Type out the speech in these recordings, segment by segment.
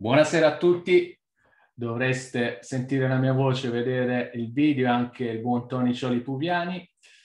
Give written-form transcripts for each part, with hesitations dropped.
Buonasera a tutti, dovreste sentire la mia voce, vedere il video e anche il buon Tony Cioli Puviani.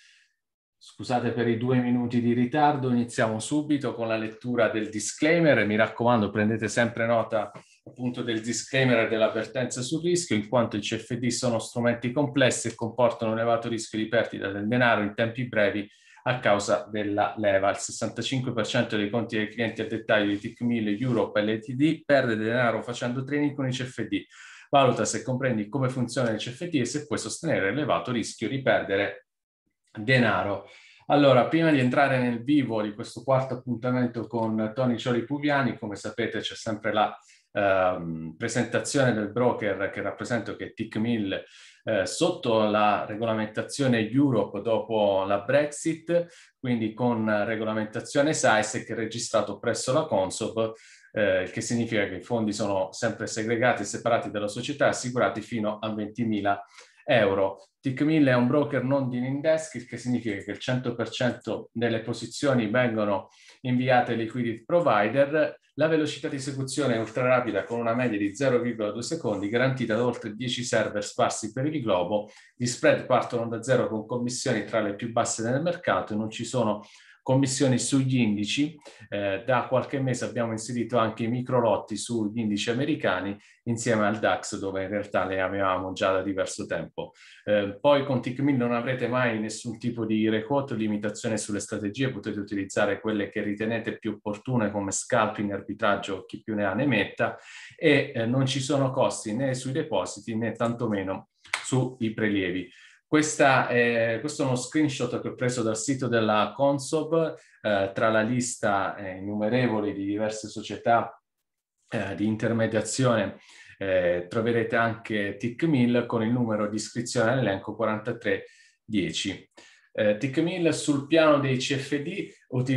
Scusate per i 2 minuti di ritardo, iniziamo subito con la lettura del disclaimer. Mi raccomando, prendete sempre nota appunto del disclaimer e dell'avvertenza sul rischio, in quanto i CFD sono strumenti complessi e comportano un elevato rischio di perdita del denaro in tempi brevi a causa della leva. Il 65% dei conti dei clienti a dettaglio di TIC1000 Europe LTD perde denaro facendo trading con i CFD. Valuta se comprendi come funziona il CFD e se puoi sostenere l'elevato rischio di perdere denaro. Allora, prima di entrare nel vivo di questo quarto appuntamento con Tony Cioli Puviani, come sapete c'è sempre la presentazione del broker che rappresento, che è TIC1000, sotto la regolamentazione Europe dopo la Brexit, quindi con regolamentazione SISEC registrato presso la Consob, che significa che i fondi sono sempre segregati e separati dalla società, assicurati fino a 20.000 euro. TIC1000 è un broker non dealing desk, il che significa che il 100% delle posizioni vengono inviate ai liquidity provider. La velocità di esecuzione è ultra rapida con una media di 0,2 secondi, garantita da oltre 10 server sparsi per il globo. Gli spread partono da zero con commissioni tra le più basse del mercato e non ci sono commissioni sugli indici. Da qualche mese abbiamo inserito anche i micro lotti sugli indici americani insieme al DAX, dove in realtà le avevamo già da diverso tempo. Poi con TIC1000 non avrete mai nessun tipo di requote o limitazione sulle strategie, potete utilizzare quelle che ritenete più opportune come scalping, arbitraggio, chi più ne ha ne metta, e non ci sono costi né sui depositi né tantomeno sui prelievi. Questo è uno screenshot che ho preso dal sito della Consob, tra la lista innumerevoli di diverse società di intermediazione. Troverete anche TIC1000 con il numero di iscrizione all'elenco 4310. TIC1000 sul piano dei CFD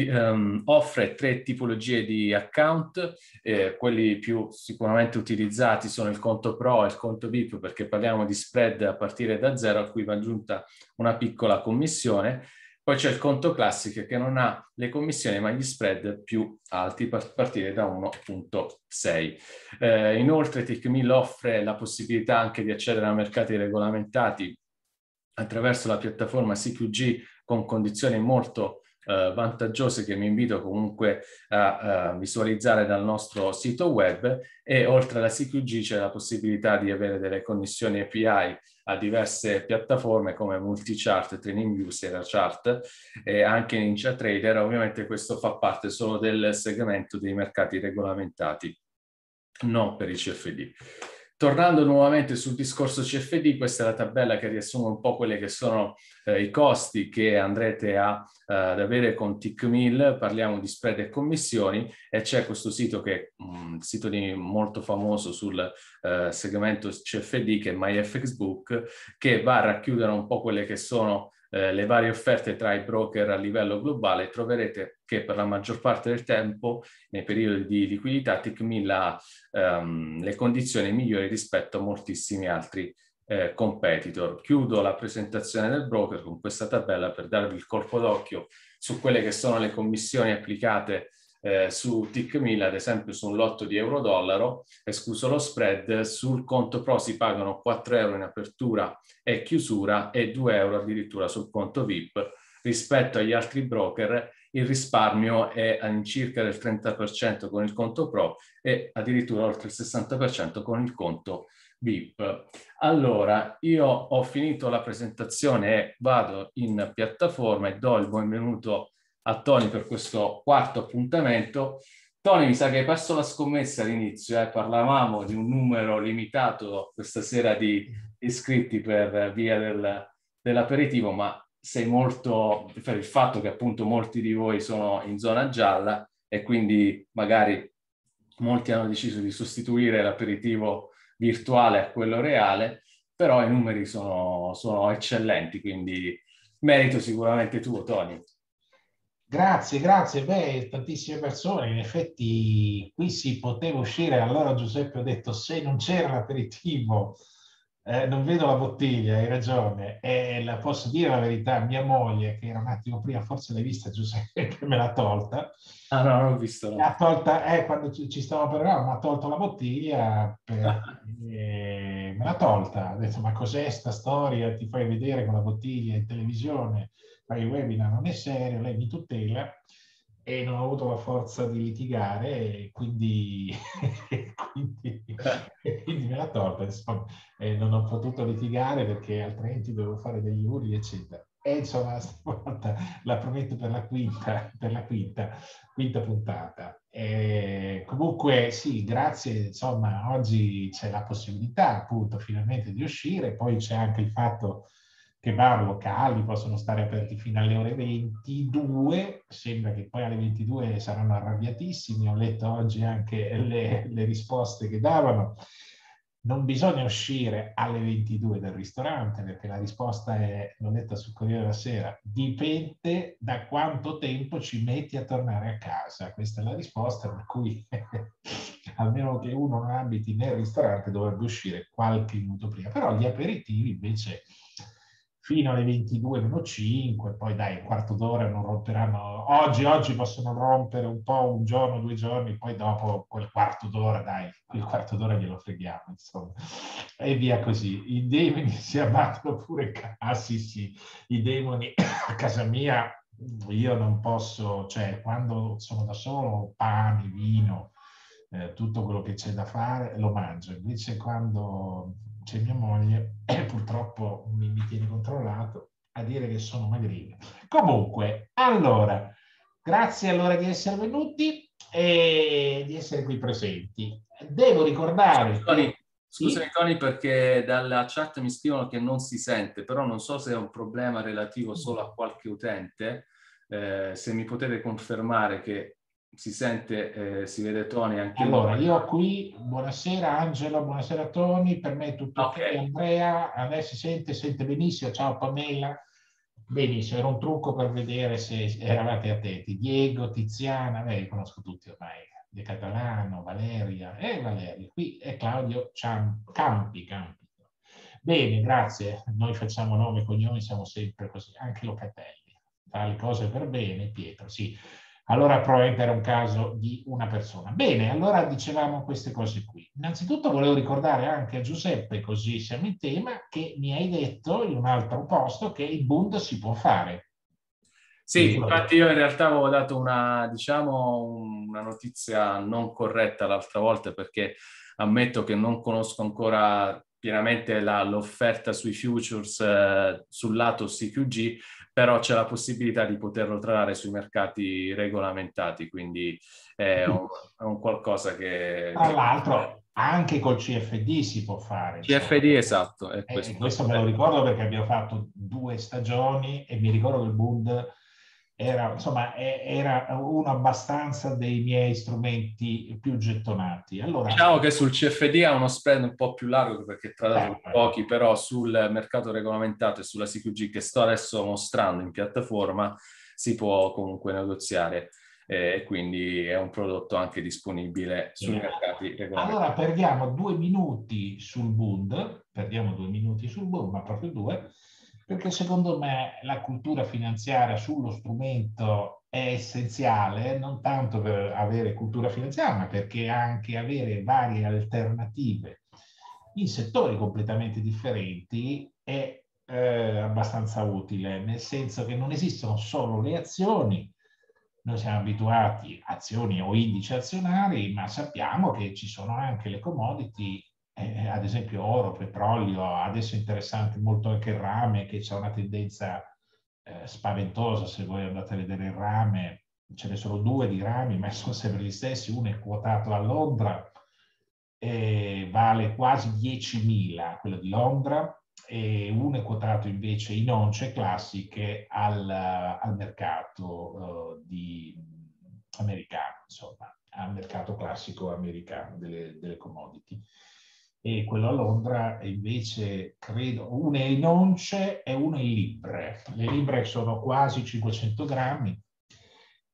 offre 3 tipologie di account. Quelli più sicuramente utilizzati sono il conto Pro e il conto VIP, perché parliamo di spread a partire da zero, a cui va aggiunta una piccola commissione. Poi c'è il conto classico che non ha le commissioni ma gli spread più alti, a partire da 1,6. Inoltre TIC1000 offre la possibilità anche di accedere a mercati regolamentati attraverso la piattaforma CQG con condizioni molto vantaggiose, che vi invito comunque a visualizzare dal nostro sito web. E oltre alla CQG c'è la possibilità di avere delle connessioni API a diverse piattaforme come Multichart, TradingView, SeraChart e anche NinjaTrader. Ovviamente questo fa parte solo del segmento dei mercati regolamentati, non per i CFD. Tornando nuovamente sul discorso CFD, questa è la tabella che riassume un po' quelli che sono i costi che andrete ad avere con TIC1000. Parliamo di spread e commissioni, e c'è questo sito che è un sito molto famoso sul segmento CFD, che è MyFXBook, che va a racchiudere un po' quelle che sono le varie offerte tra i broker a livello globale. Troverete che per la maggior parte del tempo, nei periodi di liquidità, TIC1000 ha le condizioni migliori rispetto a moltissimi altri competitor. Chiudo la presentazione del broker con questa tabella per darvi il colpo d'occhio su quelle che sono le commissioni applicate su TIC1000. Ad esempio su un lotto di euro-dollaro, escluso lo spread, sul conto Pro si pagano 4 euro in apertura e chiusura e 2 euro addirittura sul conto VIP. Rispetto agli altri broker il risparmio è all'incirca del 30% con il conto Pro e addirittura oltre il 60% con il conto VIP. Allora, io ho finito la presentazione e vado in piattaforma e do il benvenuto a Tony per questo quarto appuntamento. Tony, mi sa che hai perso la scommessa all'inizio, parlavamo di un numero limitato questa sera di iscritti per via dell'aperitivo, ma sei molto per il fatto che appunto molti di voi sono in zona gialla e quindi magari molti hanno deciso di sostituire l'aperitivo virtuale a quello reale, però i numeri sono eccellenti, quindi merito sicuramente tuo, Tony. Grazie, grazie. Beh, tantissime persone, in effetti qui si poteva uscire. Allora Giuseppe, ho detto, se non c'era l'aperitivo Non vedo la bottiglia, hai ragione. E la posso dire la verità, mia moglie, che era un attimo prima, forse l'hai vista Giuseppe, me l'ha tolta. Ah no, non ho visto, Mi no. ha tolta, quando ci stavamo parlando, mi ha tolto la bottiglia perché me l'ha tolta. Ha detto, ma cos'è sta storia? Ti fai vedere con la bottiglia in televisione, fai il webinar, non è serio, lei mi tutela e non ho avuto la forza di litigare e quindi, quindi, quindi me l'ha tolta. Insomma, non ho potuto litigare perché altrimenti dovevo fare degli urli, eccetera. E insomma, stavolta la prometto per la quinta puntata. Comunque sì, grazie, insomma, oggi c'è la possibilità appunto finalmente di uscire, poi c'è anche il fatto che bar locali possono stare aperti fino alle ore 22, sembra che poi alle 22 saranno arrabbiatissimi, ho letto oggi anche le risposte che davano. Non bisogna uscire alle 22 dal ristorante perché la risposta è, l'ho letta sul Corriere della Sera, dipende da quanto tempo ci metti a tornare a casa. Questa è la risposta, per cui almeno che uno non abiti nel ristorante dovrebbe uscire qualche minuto prima. Però gli aperitivi invece fino alle 22:05, poi dai, un quarto d'ora non romperanno. Oggi possono rompere un po' un giorno, 2 giorni, poi dopo quel quarto d'ora, dai, quel quarto d'ora glielo freghiamo, insomma. E via così. I demoni si abbattono pure. Ah sì, sì, i demoni a casa mia io non posso, cioè quando sono da solo, pane, vino, tutto quello che c'è da fare lo mangio. Invece quando c'è mia moglie, purtroppo mi tiene controllato a dire che sono magrino. Comunque, allora, grazie allora di essere venuti e di essere qui presenti. Devo ricordare Tony, che scusami sì, Tony perché dalla chat mi scrivono che non si sente, però non so se è un problema relativo solo a qualche utente. Se mi potete confermare che si sente, si vede Tony anche voi. allora, io qui, buonasera Angelo, buonasera Tony, per me è tutto ok. Ok, Andrea, a me si sente benissimo, ciao Pamela. Benissimo, era un trucco per vedere se eravate attenti. Diego, Tiziana, beh, li conosco tutti ormai, De Catalano, Valeria, Valeria, qui è Claudio Campi. Bene, grazie, noi facciamo nome e cognomi, siamo sempre così, anche Locatelli, fa le cose per bene, Pietro, sì. Allora probabilmente era un caso di una persona. Bene, allora dicevamo queste cose qui. Innanzitutto volevo ricordare anche a Giuseppe, così siamo in tema, che mi hai detto in un altro posto che il Bund si può fare. Ti sì, ricordi? infatti io in realtà avevo dato una, diciamo, una notizia non corretta l'altra volta perché ammetto che non conosco ancora pienamente l'offerta sui futures sul lato CQG, però c'è la possibilità di poterlo tradare sui mercati regolamentati, quindi è un qualcosa Tra l'altro anche col CFD si può fare, insomma. CFD esatto, è E questo. questo me lo ricordo perché abbiamo fatto 2 stagioni e mi ricordo che il Bund era, insomma, era uno abbastanza dei miei strumenti più gettonati. Allora, Diciamo che sul CFD ha uno spread un po' più largo perché tra l'altro beh, pochi, però sul mercato regolamentato e sulla CQG che sto adesso mostrando in piattaforma si può comunque negoziare e quindi è un prodotto anche disponibile sui bene. mercati regolamentati. Allora perdiamo 2 minuti sul Bund, perdiamo 2 minuti sul Bund, ma proprio due, perché secondo me la cultura finanziaria sullo strumento è essenziale, non tanto per avere cultura finanziaria, ma perché anche avere varie alternative in settori completamente differenti è abbastanza utile, nel senso che non esistono solo le azioni, noi siamo abituati a azioni o indici azionari, ma sappiamo che ci sono anche le commodity, ad esempio oro, petrolio, adesso è interessante molto anche il rame, che c'è una tendenza spaventosa, se voi andate a vedere il rame, ce ne sono due di rami, ma sono sempre gli stessi, uno è quotato a Londra, vale quasi 10.000, quello di Londra, e uno è quotato invece in once classiche al mercato americano, insomma, al mercato classico americano delle commodity. E quello a Londra è invece, credo, uno è in once e uno è in libbre. Le libbre sono quasi 500 grammi,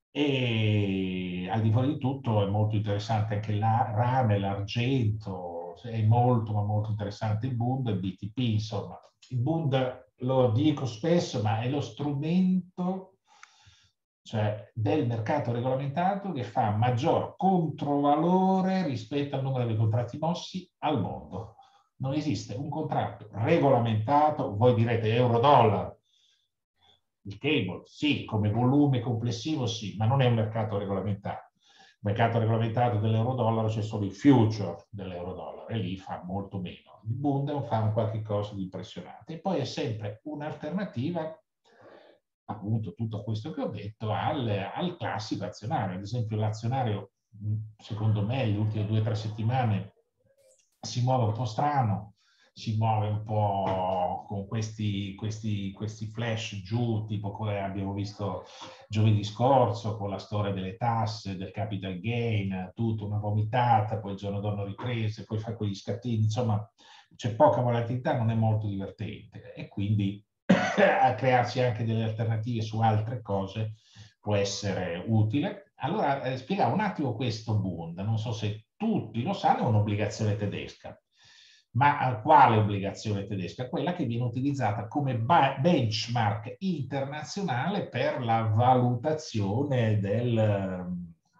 e al di fuori di tutto è molto interessante anche la rame, l'argento, è molto, ma molto interessante il Bund e il BTP, insomma. Il Bund, lo dico spesso, ma è lo strumento, cioè, del mercato regolamentato che fa maggior controvalore rispetto al numero dei contratti mossi al mondo. Non esiste un contratto regolamentato, voi direte euro-dollaro, il cable, sì, come volume complessivo sì, ma non è un mercato regolamentato. Il mercato regolamentato dell'euro-dollaro c'è solo il future dell'euro-dollaro e lì fa molto meno. Il Bund fa un qualche cosa di impressionante. E poi è sempre un'alternativa, appunto, tutto questo che ho detto, al classico azionario. Ad esempio l'azionario, secondo me, le ultime 2 o 3 settimane si muove un po' strano, si muove un po' con questi flash giù, tipo come abbiamo visto giovedì scorso con la storia delle tasse, del capital gain, tutta una vomitata, poi il giorno dopo riprese, poi fa quegli scattini, insomma c'è poca volatilità, non è molto divertente e quindi a crearsi anche delle alternative su altre cose può essere utile. Allora spiegavo un attimo questo Bund, non so se tutti lo sanno, è un'obbligazione tedesca. Ma quale obbligazione tedesca? Quella che viene utilizzata come benchmark internazionale per la valutazione del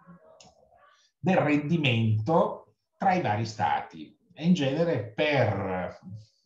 rendimento tra i vari stati. E in genere per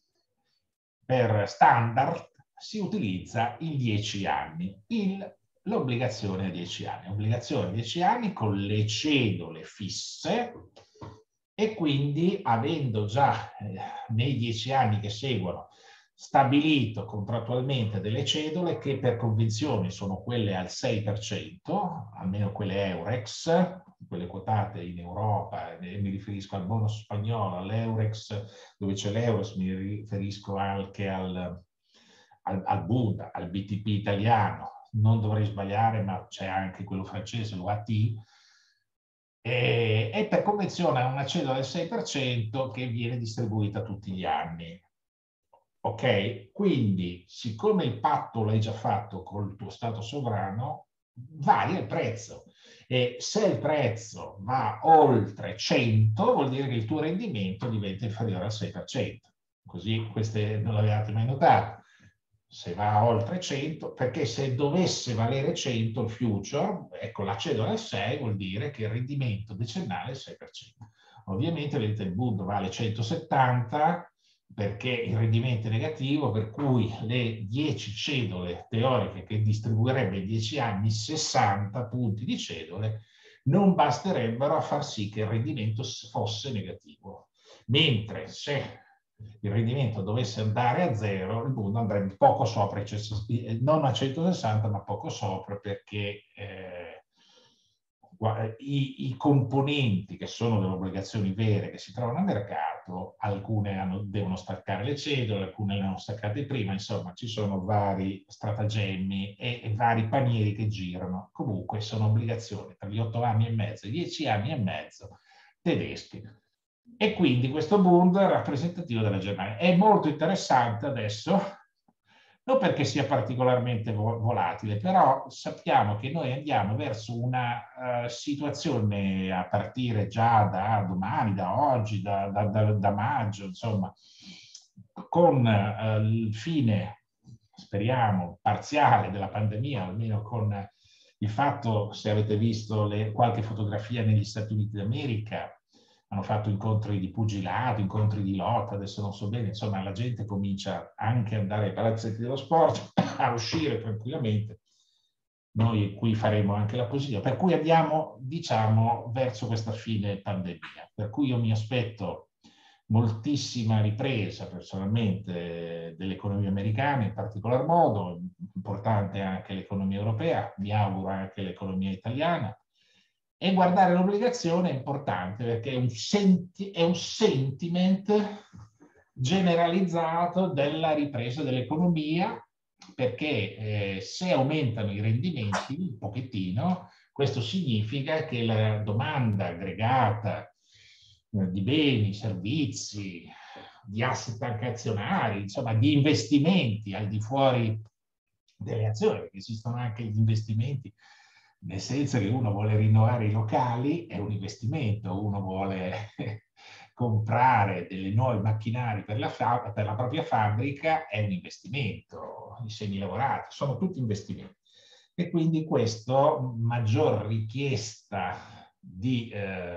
standard si utilizza il 10 anni, l'obbligazione a 10 anni. Obbligazione a 10 anni con le cedole fisse e quindi avendo già nei 10 anni che seguono stabilito contrattualmente delle cedole che per convenzione sono quelle al 6%, almeno quelle Eurex, quelle quotate in Europa, mi riferisco al bonus spagnolo, all'Eurex, dove c'è l'Euros, mi riferisco anche al Bund, al BTP italiano, non dovrei sbagliare, ma c'è anche quello francese, l'OAT, e per convenzione ha una cedola del 6% che viene distribuita tutti gli anni. Ok? Quindi, siccome il patto l'hai già fatto col tuo Stato sovrano, varia il prezzo. E se il prezzo va oltre 100, vuol dire che il tuo rendimento diventa inferiore al 6%. Così queste non l'avevate mai notato. Se va oltre 100, perché se dovesse valere 100 il future, ecco la cedola al 6 vuol dire che il rendimento decennale è il 6%. Ovviamente vedete il Bund vale 170 perché il rendimento è negativo, per cui le 10 cedole teoriche che distribuirebbe in 10 anni 60 punti di cedole non basterebbero a far sì che il rendimento fosse negativo. Mentre se il rendimento dovesse andare a zero, il Bund andrebbe poco sopra, non a 160 ma poco sopra, perché i componenti che sono delle obbligazioni vere che si trovano a mercato, alcune devono staccare le cedole, alcune le hanno staccate prima, insomma ci sono vari stratagemmi e vari panieri che girano. Comunque sono obbligazioni tra gli 8 anni e mezzo e i 10 anni e mezzo tedeschi. E quindi questo Bund è rappresentativo della Germania. È molto interessante adesso, non perché sia particolarmente volatile, però sappiamo che noi andiamo verso una situazione a partire già da domani, da oggi, da maggio, insomma, con il fine, speriamo, parziale della pandemia, almeno con il fatto, se avete visto qualche fotografia negli Stati Uniti d'America, hanno fatto incontri di pugilato, incontri di lotta, adesso non so bene, insomma la gente comincia anche ad andare ai palazzetti dello sport, a uscire tranquillamente. Noi qui faremo anche la posizione, per cui andiamo, diciamo, verso questa fine pandemia, per cui io mi aspetto moltissima ripresa personalmente dell'economia americana in particolar modo, importante anche l'economia europea, mi auguro anche l'economia italiana. E guardare l'obbligazione è importante perché è un sentiment generalizzato della ripresa dell'economia, perché se aumentano i rendimenti un pochettino, questo significa che la domanda aggregata di beni, servizi, di asset anche azionari, insomma di investimenti al di fuori delle azioni, perché esistono anche gli investimenti nel senso che uno vuole rinnovare i locali, è un investimento, uno vuole comprare delle nuove macchinari per la propria fabbrica è un investimento, i semilavorati, sono tutti investimenti. E quindi questo, maggior richiesta di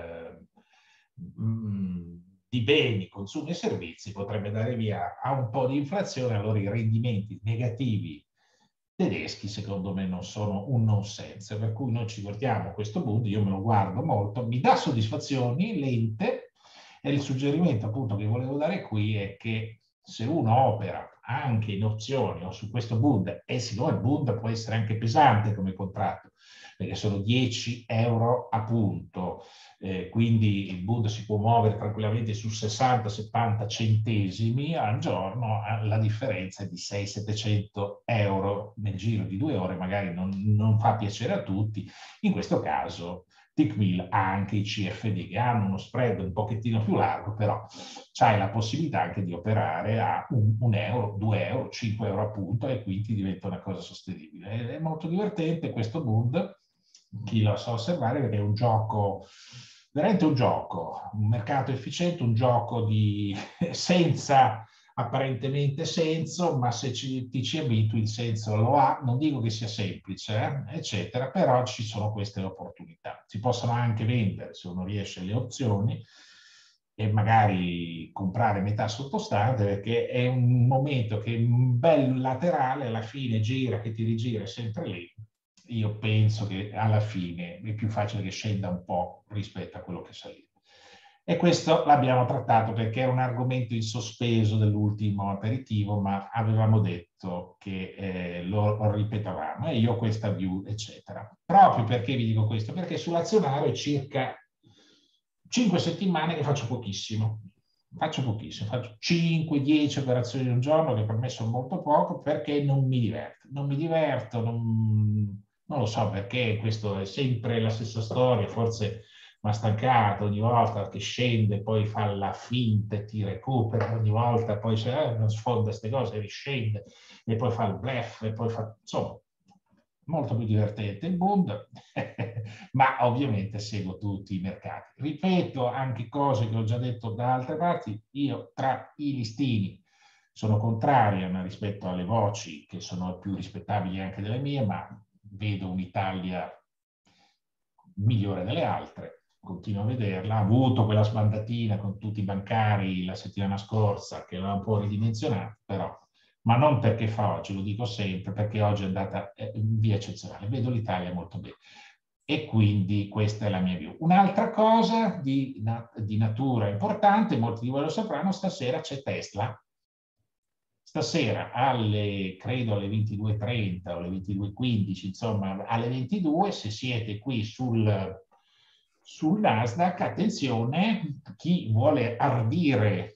beni, consumi e servizi potrebbe dare via a un po' di inflazione, allora i rendimenti negativi tedeschi secondo me non sono un nonsense, per cui noi ci guardiamo questo Bund, io me lo guardo molto, mi dà soddisfazioni lente, e il suggerimento appunto che volevo dare qui è che se uno opera anche in opzioni o su questo Bund, e siccome il Bund può essere anche pesante come contratto, perché sono 10 euro a punto, quindi il Bund si può muovere tranquillamente su 60-70 centesimi al giorno, la differenza è di 600-700 euro nel giro di 2 ore, magari non fa piacere a tutti. In questo caso Tickmill ha anche i CFD che hanno uno spread un pochettino più largo, però c'hai la possibilità anche di operare a 1 euro, 2 euro, 5 euro a punto, e quindi diventa una cosa sostenibile. È molto divertente questo Bund, chi lo sa osservare, perché è un gioco, veramente un mercato efficiente, un gioco senza apparentemente senso, ma se ti ci abitui il senso lo ha. Non dico che sia semplice, eccetera, però ci sono queste opportunità. Si possono anche vendere, se uno riesce, le opzioni e magari comprare metà sottostante, perché è un momento che un bel laterale alla fine gira, che ti rigira sempre lì. Io penso che alla fine è più facile che scenda un po' rispetto a quello che saliva. E questo l'abbiamo trattato perché è un argomento in sospeso dell'ultimo aperitivo, ma avevamo detto che lo ripetavamo, e io ho questa view, eccetera. Proprio perché vi dico questo? Perché sull'azionario è circa 5 settimane che faccio pochissimo. Faccio 5-10 operazioni un giorno, che per me sono molto poco, perché non mi diverto, non lo so perché, questo è sempre la stessa storia, forse mi ha stancato ogni volta che scende, poi fa la finta e ti recupera, ogni volta poi non sfonda queste cose, riscende e poi fa il bluff e poi fa, insomma, molto più divertente il Bund, ma ovviamente seguo tutti i mercati. Ripeto anche cose che ho già detto da altre parti, io tra i listini sono contraria rispetto alle voci che sono più rispettabili anche delle mie, ma vedo un'Italia migliore delle altre, continuo a vederla. Ha avuto quella sbandatina con tutti i bancari la settimana scorsa che l'ha un po' ridimensionata, però, ma non perché fa oggi, lo dico sempre, perché oggi è andata in via eccezionale. Vedo l'Italia molto bene. E quindi questa è la mia view. Un'altra cosa di natura importante, molti di voi lo sapranno, stasera c'è Tesla. Stasera credo alle 22:30 o alle 22:15, insomma alle 22, se siete qui sul Nasdaq, attenzione, chi vuole ardire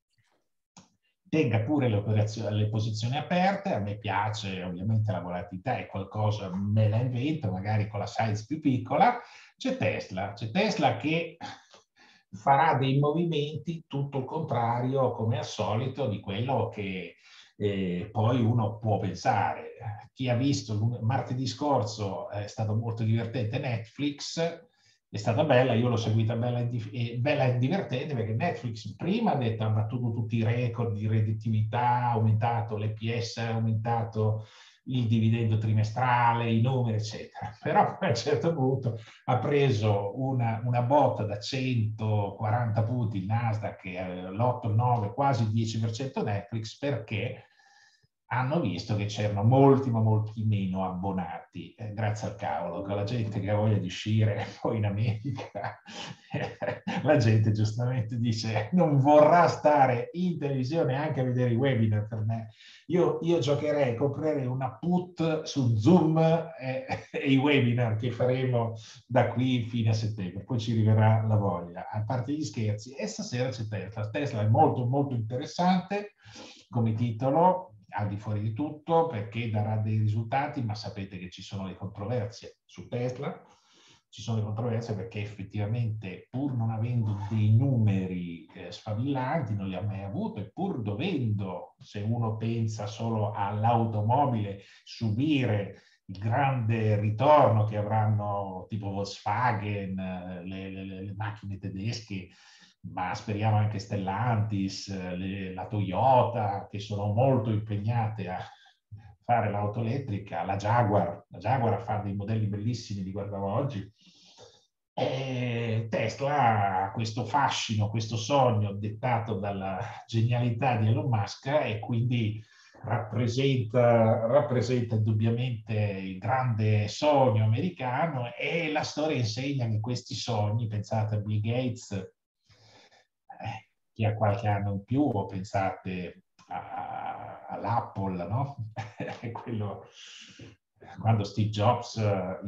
tenga pure le posizioni aperte. A me piace, ovviamente la volatilità è qualcosa, me la invento, magari con la size più piccola. C'è Tesla che farà dei movimenti tutto il contrario, come al solito, di quello che poi uno può pensare. Chi ha visto martedì scorso, è stato molto divertente Netflix, è stata bella, io l'ho seguita bella e divertente, perché Netflix prima ha detto ha battuto tutti i record di redditività, ha aumentato l'EPS, ha aumentato il dividendo trimestrale, i numeri, eccetera. Però a un certo punto ha preso una botta da 140 punti il Nasdaq, l'8, 9, quasi il 10% Netflix, perché hanno visto che c'erano molti, ma molti meno abbonati, grazie al cavolo, con la gente che ha voglia di uscire poi in America, la gente giustamente dice non vorrà stare in televisione anche a vedere i webinar. Per me, io giocherei, comprerei una put su Zoom e i webinar che faremo da qui fino a settembre, poi ci arriverà la voglia. A parte gli scherzi, e stasera c'è Tesla. Tesla è molto, molto interessante come titolo, al di fuori di tutto, perché darà dei risultati, ma sapete che ci sono le controversie su Tesla. Ci sono le controversie perché effettivamente, pur non avendo dei numeri sfavillanti, non li ha mai avuto, e pur dovendo, se uno pensa solo all'automobile, subire il grande ritorno che avranno tipo Volkswagen, le macchine tedesche, ma speriamo anche Stellantis, la Toyota, che sono molto impegnate a fare l'auto elettrica, la Jaguar fa dei modelli bellissimi, li guardavo oggi. E Tesla ha questo fascino, questo sogno dettato dalla genialità di Elon Musk e quindi rappresenta indubbiamente il grande sogno americano e la storia insegna che questi sogni, pensate a Bill Gates, chi ha qualche anno in più, o pensate all'Apple, no? Quello, quando Steve Jobs,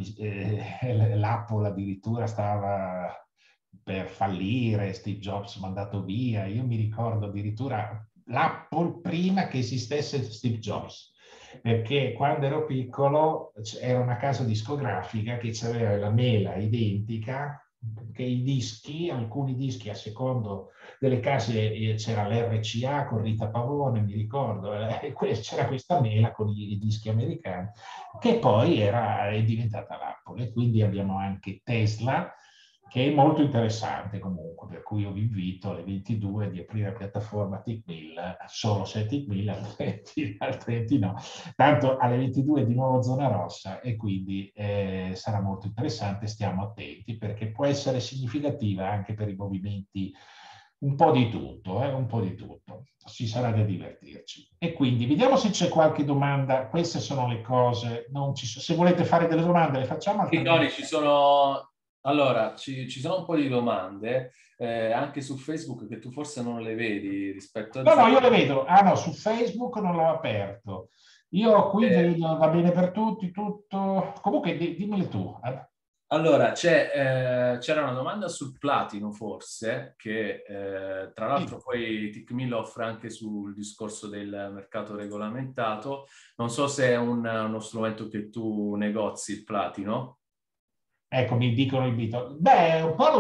l'Apple addirittura stava per fallire, Steve Jobs mandato via, io mi ricordo addirittura l'Apple prima che esistesse Steve Jobs, perché quando ero piccolo era una casa discografica che aveva la mela identica, che i dischi, alcuni dischi a secondo delle case c'era l'RCA con Rita Pavone, mi ricordo, e c'era questa mela con i dischi americani, che poi è diventata l'Apple. E quindi abbiamo anche Tesla, che è molto interessante comunque, per cui io vi invito alle 22 di aprire la piattaforma TickMill, solo se è TickMill, altrimenti no. Tanto alle 22 di nuovo zona rossa e quindi sarà molto interessante, stiamo attenti perché può essere significativa anche per i movimenti, un po' di tutto, un po' di tutto. Ci sarà da divertirci. E quindi vediamo se c'è qualche domanda. Queste sono le cose. Non ci so... Se volete fare delle domande le facciamo, Sì, altrimenti... Tony, ci sono... Allora, ci sono un po' di domande, anche su Facebook, che tu forse non le vedi rispetto a No, no, Zoom. io le vedo. Ah no, su Facebook non l'ho aperto. Io qui Eh, vedo, va bene per tutti, tutto... Comunque, dimmele tu. allora, c'era una domanda sul platino, forse, che tra Sì. l'altro poi TickMill offre anche sul discorso del mercato regolamentato. Non so se è uno strumento che tu negozi, il platino. Ecco, mi dicono il Bitcoin. Beh, un po'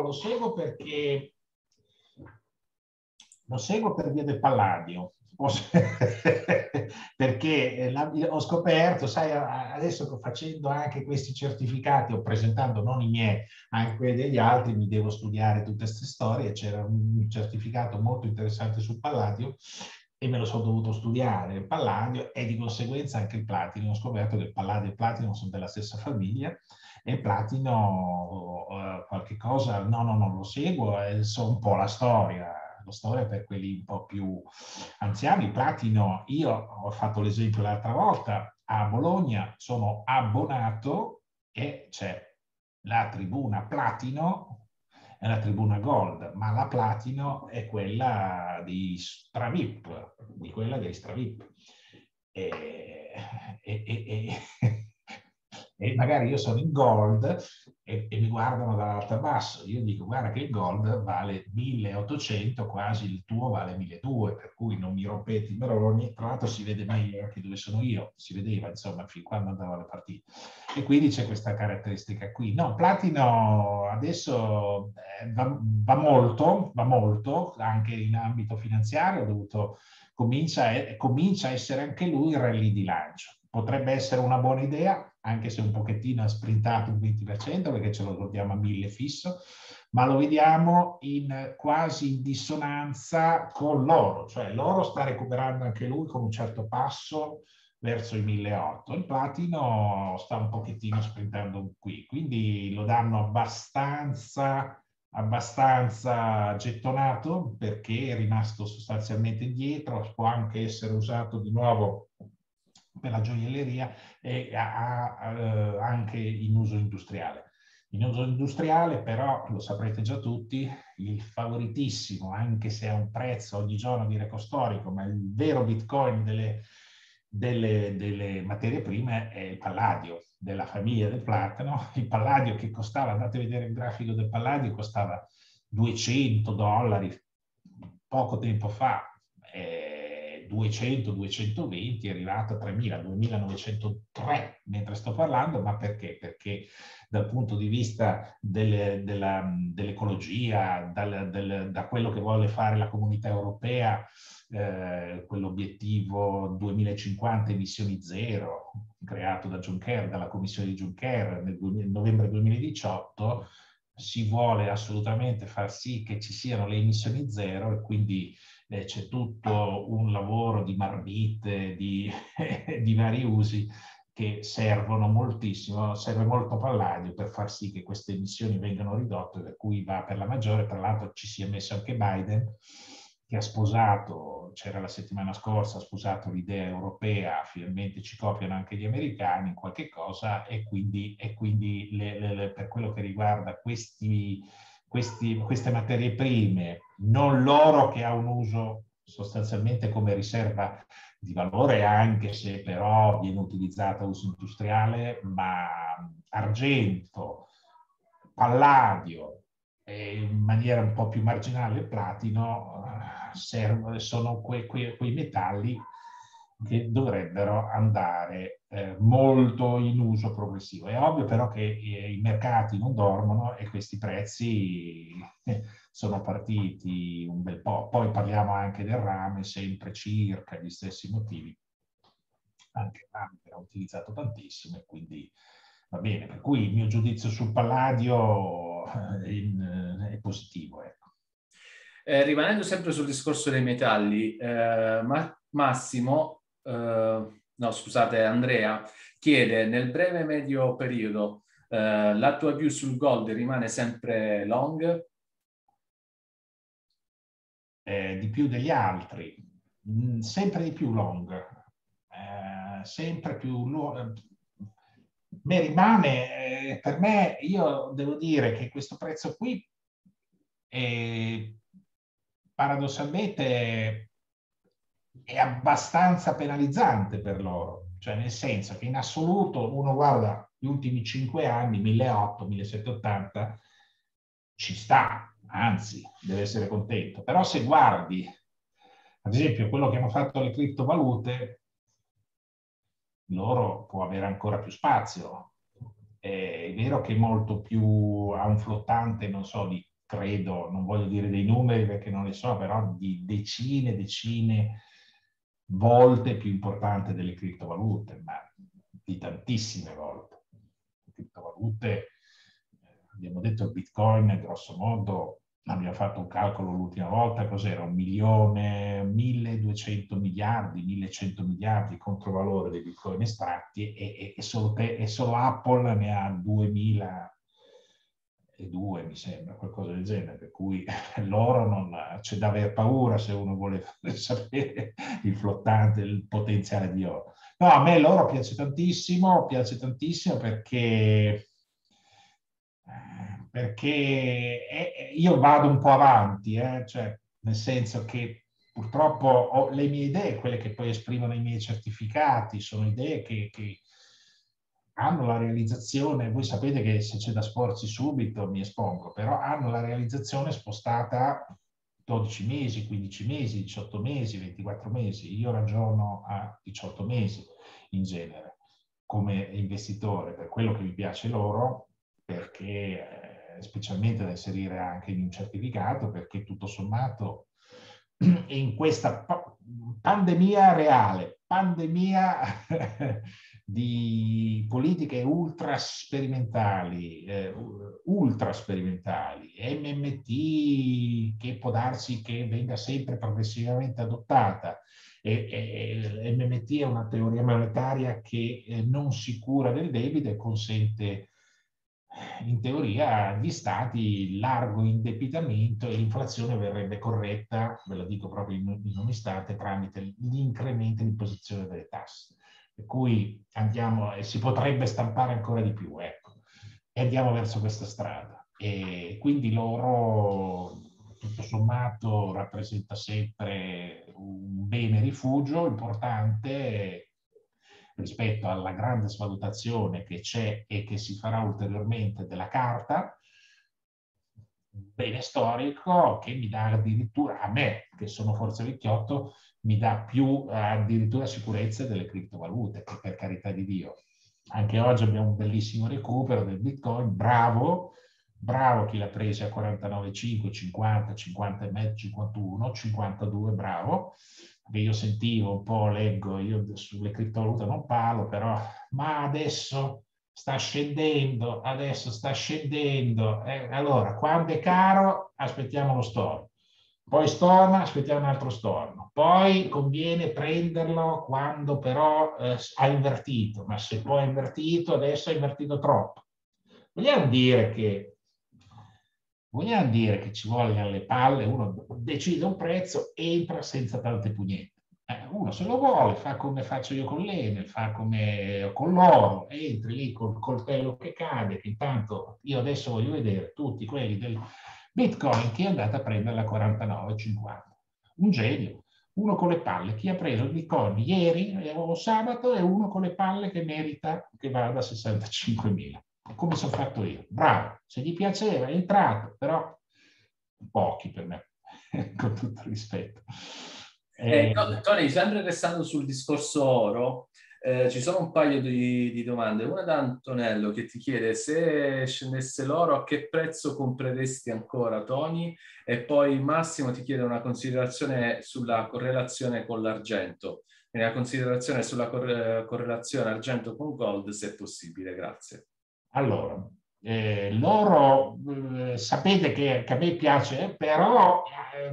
lo seguo per via del Palladio. Perché ho scoperto, sai, adesso facendo anche questi certificati, o presentando non i miei, anche quelli degli altri, mi devo studiare tutte queste storie. C'era un certificato molto interessante sul Palladio e me lo sono dovuto studiare, il Palladio, e di conseguenza anche il Platino. Ho scoperto che il Palladio e il Platino sono della stessa famiglia e Platino qualche cosa, no, non lo seguo, so un po' la storia per quelli un po' più anziani. Platino, io ho fatto l'esempio l'altra volta, a Bologna sono abbonato e c'è la tribuna Platino e la tribuna Gold, ma la Platino è quella di Stravip, di quella dei Stravip. E, e, e, e magari io sono in gold e mi guardano dall'alto a basso. Io dico, guarda che il gold vale 1800, quasi il tuo vale 1200, per cui non mi rompete i maroni. Tra l'altro si vede meglio anche dove sono io, si vedeva insomma fin quando andavo alle partite. E quindi c'è questa caratteristica qui. No, Platino adesso va molto, anche in ambito finanziario, comincia a essere anche lui il rally di lancio. Potrebbe essere una buona idea, anche se un pochettino ha sprintato un 20%, perché ce lo ricordiamo a 1000 fisso, ma lo vediamo quasi in dissonanza con l'oro, cioè l'oro sta recuperando anche lui con un certo passo verso i 1800. Il platino sta un pochettino sprintando qui, quindi lo danno abbastanza gettonato perché è rimasto sostanzialmente indietro, può anche essere usato di nuovo per la gioielleria e anche in uso industriale. In uso industriale però, lo saprete già tutti, il favoritissimo, anche se a un prezzo ogni giorno dire costorico, ma il vero Bitcoin delle materie prime è il palladio, della famiglia del platino. Il palladio che costava, andate a vedere il grafico del palladio, costava $200 poco tempo fa, 200, 220, è arrivato a 3.000, 2.903 mentre sto parlando, ma perché? Perché dal punto di vista dell'ecologia, da quello che vuole fare la comunità europea, quell'obiettivo 2050 emissioni zero, creato da Juncker, dalla commissione di Juncker nel novembre 2018, si vuole assolutamente far sì che ci siano le emissioni zero, e quindi c'è tutto un lavoro di marbite, di vari usi che servono moltissimo, serve molto palladio per far sì che queste emissioni vengano ridotte, per cui va per la maggiore. Tra l'altro ci si è messo anche Biden, che ha sposato, c'era la settimana scorsa, ha sposato l'idea europea, finalmente ci copiano anche gli americani in qualche cosa, e quindi per quello che riguarda queste materie prime, non l'oro, che ha un uso sostanzialmente come riserva di valore, anche se però viene utilizzato a uso industriale, ma argento, palladio e in maniera un po' più marginale il platino, sono quei metalli che dovrebbero andare molto in uso progressivo. È ovvio però che i mercati non dormono e questi prezzi sono partiti un bel po'. Poi parliamo anche del rame, sempre circa gli stessi motivi. Anche il rame era utilizzato tantissimo, e quindi va bene. Per cui il mio giudizio sul palladio è positivo. Ecco. Rimanendo sempre sul discorso dei metalli, Massimo, no scusate, Andrea, chiede: nel breve e medio periodo la tua view sul gold rimane sempre long? Di più degli altri, sempre di più long, sempre più long. Mi rimane, per me, io devo dire che questo prezzo qui paradossalmente è abbastanza penalizzante per loro, cioè nel senso che in assoluto uno guarda gli ultimi 5 anni, 1800, 1780, ci sta, anzi deve essere contento. Però se guardi ad esempio quello che hanno fatto le criptovalute, loro può avere ancora più spazio. È vero che molto più, ha un flottante, non so, credo, non voglio dire dei numeri perché non ne so, però di decine volte più importante delle criptovalute, ma di tantissime volte. Le criptovalute, abbiamo detto il Bitcoin, grosso modo, abbiamo fatto un calcolo l'ultima volta, cos'era? 1.200 miliardi, 1.100 miliardi controvalore dei Bitcoin estratti, e solo Apple ne ha 2.002, mi sembra, qualcosa del genere, per cui l'oro non c'è da aver paura se uno vuole sapere il flottante, il potenziale di oro. No, a me l'oro piace tantissimo perché io vado un po' avanti, cioè, nel senso che purtroppo ho le mie idee, quelle che poi esprimono i miei certificati, sono idee che hanno la realizzazione, voi sapete che se c'è da sporsi subito mi espongo, però hanno la realizzazione spostata 12 mesi, 15 mesi, 18 mesi, 24 mesi. Io ragiono a 18 mesi in genere come investitore, per quello che mi piace l'oro, perché specialmente da inserire anche in un certificato, perché tutto sommato in questa pandemia reale, pandemia di politiche ultra sperimentali, MMT, che può darsi che venga sempre progressivamente adottata. MMT è una teoria monetaria che non si cura del debito e consente in teoria agli stati largo indebitamento, e l'inflazione verrebbe corretta, ve lo dico proprio in un istante, tramite gli incrementi di posizione delle tasse. Per cui andiamo, e si potrebbe stampare ancora di più, ecco, e andiamo verso questa strada. E quindi l'oro, tutto sommato, rappresenta sempre un bene rifugio importante rispetto alla grande svalutazione che c'è e che si farà ulteriormente della carta, bene storico che mi dà addirittura, a me che sono forse vecchiotto, mi dà più addirittura sicurezza delle criptovalute, che per carità di Dio. Anche oggi abbiamo un bellissimo recupero del Bitcoin, bravo chi l'ha presa a 49,5, 50, 50,5, 51, 52, bravo. Che io sentivo un po', leggo, io sulle criptovalute non parlo, però, ma adesso sta scendendo, adesso sta scendendo, allora quando è caro aspettiamo lo storno, poi storna, aspettiamo un altro storno, poi conviene prenderlo quando però ha invertito, ma se poi è invertito, adesso è invertito troppo. Vogliamo dire che ci vogliono le palle, uno decide un prezzo, entra senza tante pugnette. Uno se lo vuole, fa come faccio io con l'Enel, fa come con l'oro, entri lì col coltello che cade, che intanto io adesso voglio vedere tutti quelli del Bitcoin che è andato a prendere la 49,50. Un genio, uno con le palle, chi ha preso il Bitcoin ieri o sabato e uno con le palle che merita che vada a 65.000. Come sono fatto io. Bravo, se gli piaceva è entrato, però pochi per me, con tutto il rispetto. Tony, sempre restando sul discorso oro, ci sono un paio di domande. Una da Antonello che ti chiede se scendesse l'oro a che prezzo compreresti ancora, Tony? E poi Massimo ti chiede una considerazione sulla correlazione con l'argento. Una considerazione sulla correlazione argento con gold, se è possibile. Grazie. Allora, l'oro, sapete che a me piace, però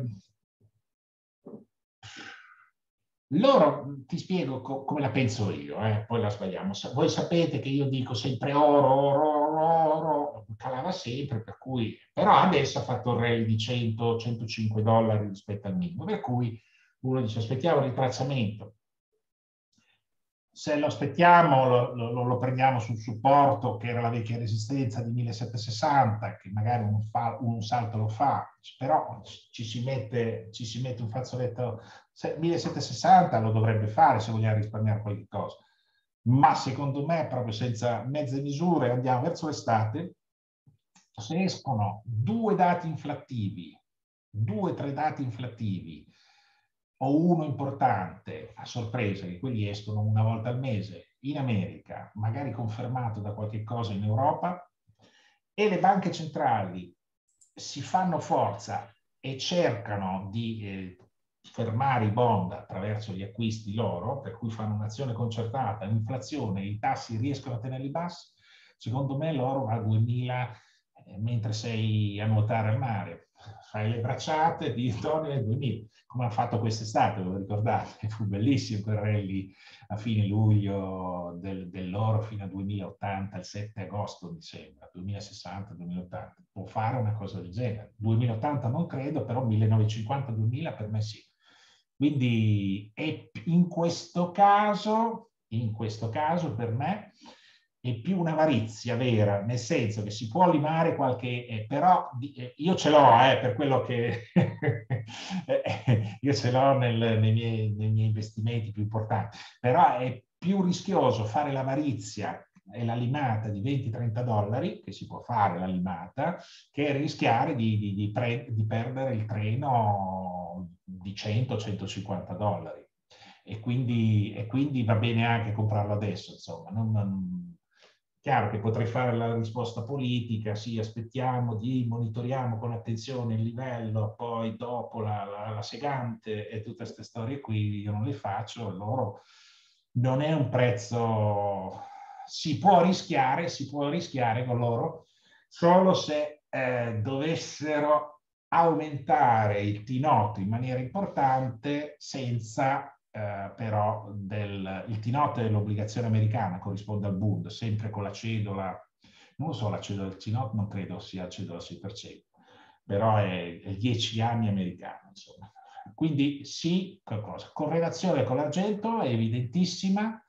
l'oro, ti spiego come la penso io, poi la sbagliamo. Voi sapete che io dico sempre oro, calava sempre, per cui, però adesso ha fatto il rally di 100-105 dollari rispetto al minimo, per cui uno dice aspettiamo il ritracciamento. Se lo aspettiamo, lo prendiamo sul supporto che era la vecchia resistenza di 1760, che magari un salto lo fa, però ci si mette un fazzoletto. 1760 lo dovrebbe fare se vogliamo risparmiare qualche cosa. Ma secondo me, proprio senza mezze misure, andiamo verso l'estate, se escono 2 dati inflattivi, 2-3 dati inflattivi, o uno importante, a sorpresa, che quelli escono una volta al mese in America, magari confermato da qualche cosa in Europa, e le banche centrali si fanno forza e cercano di fermare i bond attraverso gli acquisti loro, per cui fanno un'azione concertata, l'inflazione, i tassi riescono a tenerli bassi, secondo me l'oro va a 2000 mentre sei a nuotare al mare. Fai le bracciate di intorno ai 2000, come hanno fatto quest'estate, ve lo ricordate? Fu bellissimo quel rally a fine luglio dell'oro fino a 2080, il 7 agosto mi sembra, 2060-2080. Può fare una cosa del genere. 2080 non credo, però 1950-2000 per me sì. Quindi in questo caso per me è più un'avarizia vera, nel senso che si può limare qualche, però io ce l'ho per quello che io ce l'ho nei miei investimenti più importanti, però è più rischioso fare l'avarizia e la limata di 20-30 dollari, che si può fare la limata, che rischiare di perdere il treno di 100-150 dollari. E quindi va bene anche comprarlo adesso, insomma. Chiaro che potrei fare la risposta politica, sì, aspettiamo, monitoriamo con attenzione il livello, poi dopo la segante e tutte queste storie qui io non le faccio, loro non è un prezzo, si può rischiare con loro solo se dovessero aumentare il T-Note in maniera importante senza però il T-Note dell'obbligazione americana corrisponde al Bund, sempre con la cedola, non lo so, la cedola del T-Note non credo sia cedola al 6%, però è 10 anni americano, insomma. Quindi sì, qualcosa. Correlazione con l'argento è evidentissima,